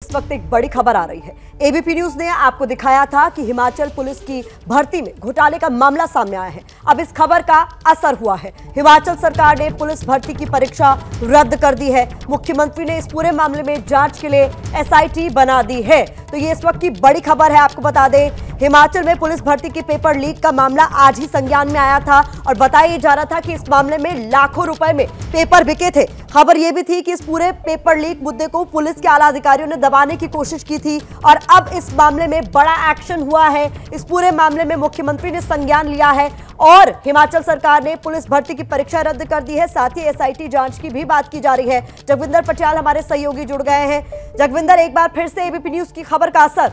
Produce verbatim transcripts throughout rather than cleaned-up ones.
इस वक्त एक बड़ी खबर आ रही है। एबीपी न्यूज ने आपको दिखाया था कि हिमाचल पुलिस की भर्ती में घोटाले का मामला सामने आया है। अब इस खबर का असर हुआ है। हिमाचल सरकार ने पुलिस भर्ती की परीक्षा रद्द कर दी है। मुख्यमंत्री ने इस पूरे मामले में जांच के लिए एसआईटी बना दी है। तो ये इस वक्त की बड़ी खबर है। आपको बता दें, हिमाचल में पुलिस भर्ती की पेपर लीक का मामला आज ही संज्ञान में आया था और बताया जा रहा था कि इस मामले में लाखों रुपए में पेपर बिके थे। खबर यह भी थी कि इस पूरे पेपर लीक मुद्दे को पुलिस के आला अधिकारियों ने दबाने की कोशिश की थी और अब इस मामले में बड़ा एक्शन हुआ है। इस पूरे मामले में मुख्यमंत्री ने संज्ञान लिया है और हिमाचल सरकार ने पुलिस भर्ती की परीक्षा रद्द कर दी है। साथ ही एसआईटी जांच की भी बात की जा रही है। जगविंदर पटियाल हमारे सहयोगी जुड़ गए हैं। जगविंदर, एक बार फिर से एबीपी न्यूज की खबर का असर।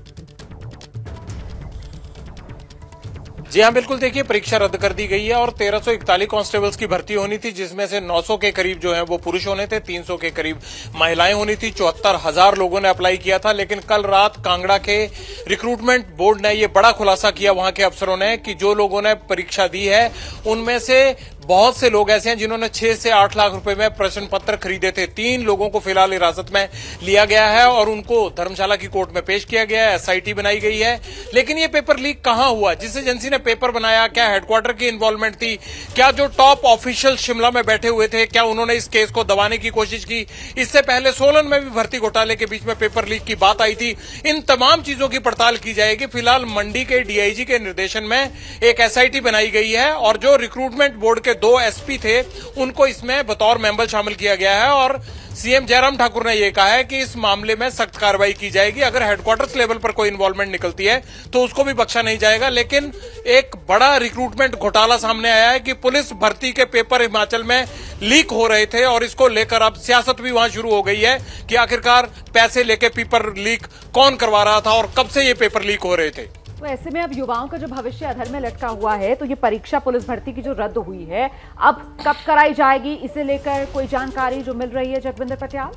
जी हाँ, बिल्कुल। देखिए, परीक्षा रद्द कर दी गई है और तेरह सौ इकतालीस कांस्टेबल्स की भर्ती होनी थी, जिसमें से नौ सौ के करीब जो है वो पुरुष होने थे, तीन सौ के करीब महिलाएं होनी थी। चौहत्तर हजार लोगों ने अप्लाई किया था। लेकिन कल रात कांगड़ा के रिक्रूटमेंट बोर्ड ने ये बड़ा खुलासा किया, वहां के अफसरों ने, कि जो लोगों ने परीक्षा दी है उनमें से बहुत से लोग ऐसे हैं जिन्होंने छह से आठ लाख रुपए में प्रश्न पत्र खरीदे थे। तीन लोगों को फिलहाल हिरासत में लिया गया है और उनको धर्मशाला की कोर्ट में पेश किया गया है। एसआईटी बनाई गई है। लेकिन ये पेपर लीक कहां हुआ? जिस एजेंसी ने पेपर बनाया, क्या हेडक्वार्टर की इन्वॉल्वमेंट थी? क्या जो टॉप ऑफिशियल शिमला में बैठे हुए थे, क्या उन्होंने इस केस को दबाने की कोशिश की? इससे पहले सोलन में भी भर्ती घोटाले के बीच में पेपर लीक की बात आई थी। इन तमाम चीजों की पड़ताल की जाएगी। फिलहाल मंडी के डीआईजी के निर्देशन में एक एसआईटी बनाई गई है और जो रिक्रूटमेंट बोर्ड के दो एसपी थे उनको इसमें बतौर मेंबर शामिल किया गया है और सीएम जयराम ठाकुर ने यह कहा है कि इस मामले में सख्त कार्रवाई की जाएगी। अगर हेडक्वार्टर्स लेवल पर कोई इन्वॉल्वमेंट निकलती है तो उसको भी बख्शा नहीं जाएगा। लेकिन एक बड़ा रिक्रूटमेंट घोटाला सामने आया है कि पुलिस भर्ती के पेपर हिमाचल में लीक हो रहे थे और इसको लेकर अब सियासत भी वहां शुरू हो गई है कि आखिरकार पैसे लेके पेपर लीक कौन करवा रहा था और कब से ये पेपर लीक हो रहे थे। तो ऐसे में अब युवाओं का जो भविष्य अधर में लटका हुआ है, तो ये परीक्षा पुलिस भर्ती की जो रद्द हुई है, अब कब कराई जाएगी, इसे लेकर कोई जानकारी जो मिल रही है जगविंदर पटियाल?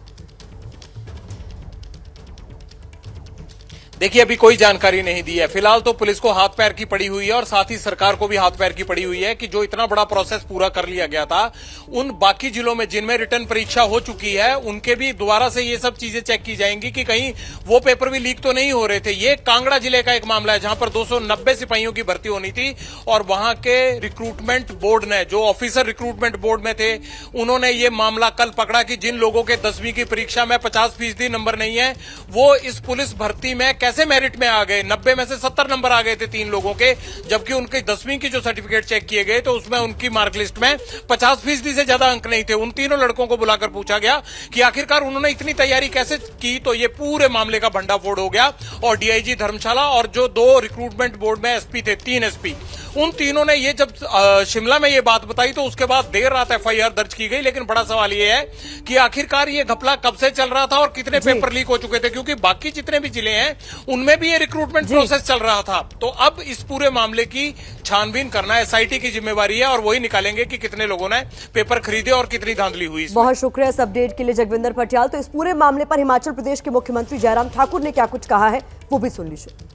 देखिए, अभी कोई जानकारी नहीं दी है। फिलहाल तो पुलिस को हाथ पैर की पड़ी हुई है और साथ ही सरकार को भी हाथ पैर की पड़ी हुई है कि जो इतना बड़ा प्रोसेस पूरा कर लिया गया था, उन बाकी जिलों में जिनमें रिटर्न परीक्षा हो चुकी है उनके भी दोबारा से ये सब चीजें चेक की जाएंगी कि कहीं वो पेपर भी लीक तो नहीं हो रहे थे। ये कांगड़ा जिले का एक मामला है जहां पर दो सौ नब्बे सिपाहियों की भर्ती होनी थी और वहां के रिक्रूटमेंट बोर्ड ने, जो ऑफिसर रिक्रूटमेंट बोर्ड में थे, उन्होंने ये मामला कल पकड़ा कि जिन लोगों के दसवीं की परीक्षा में पचास फीसदी नंबर नहीं है वो इस पुलिस भर्ती में कैसे मेरिट में आ गए। नब्बे में से सत्तर नंबर आ गए थे तीन लोगों के, जबकि उनकी दसवीं की जो सर्टिफिकेट चेक किए गए तो उसमें उनकी मार्क लिस्ट में पचास फीसदी से ज्यादा अंक नहीं थे। उन तीनों लड़कों को बुलाकर पूछा गया कि आखिरकार उन्होंने इतनी तैयारी कैसे की, तो ये पूरे मामले का भंडाफोड़ हो गया और डीआईजी धर्मशाला और जो दो रिक्रूटमेंट बोर्ड में एसपी थे, तीन एसपी, उन तीनों ने ये जब शिमला में ये बात बताई तो उसके बाद देर रात एफआईआर दर्ज की गई। लेकिन बड़ा सवाल ये है कि आखिरकार ये घपला कब से चल रहा था और कितने पेपर लीक हो चुके थे, क्योंकि बाकी जितने भी जिले हैं उनमें भी ये रिक्रूटमेंट प्रोसेस चल रहा था। तो अब इस पूरे मामले की छानबीन करना एसआईटी की जिम्मेवारी है और वही निकालेंगे कि कितने लोगों ने पेपर खरीदे और कितनी धांधली हुई। बहुत शुक्रिया इस अपडेट के लिए जगविंदर पटियाल। तो इस पूरे मामले पर हिमाचल प्रदेश के मुख्यमंत्री जयराम ठाकुर ने क्या कुछ कहा है वो भी सुन लीजिए।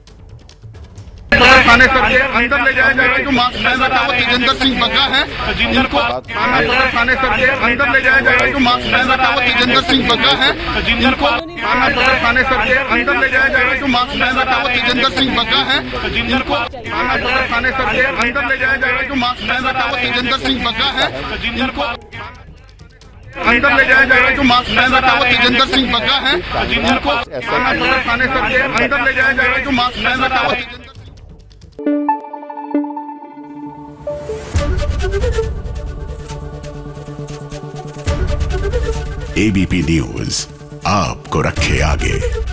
थाने सर के अंदर ले जाया जाएगा। जो मास्क पहन रखा वो तेजेंद्र सिंह बग्गा है, जिनको थाने सर के अंदर ले जाया जाएगा। जो मास्क पहन रखा वो तेजेंद्र सिंह बग्गा है, जिनको थाने सर के अंदर ले जाया जाएगा। जो मास्क पहन रखा वो तेजेंद्र सिंह बग्गा है, जिनको थाने सर के अंदर ले जाया जाएगा। जो मास्क पहन रखा वो तेजेंद्र सिंह बग्गा है, जिनको अंदर ले जाया जाएगा। जो मास्क पहन रखा वो तेजेंद्र सिंह बग्गा है, जिनको थाने सर के अंदर ले जाया जाएगा। जो मास्क पहन रखा वो एबीपी न्यूज आपको रखे आगे।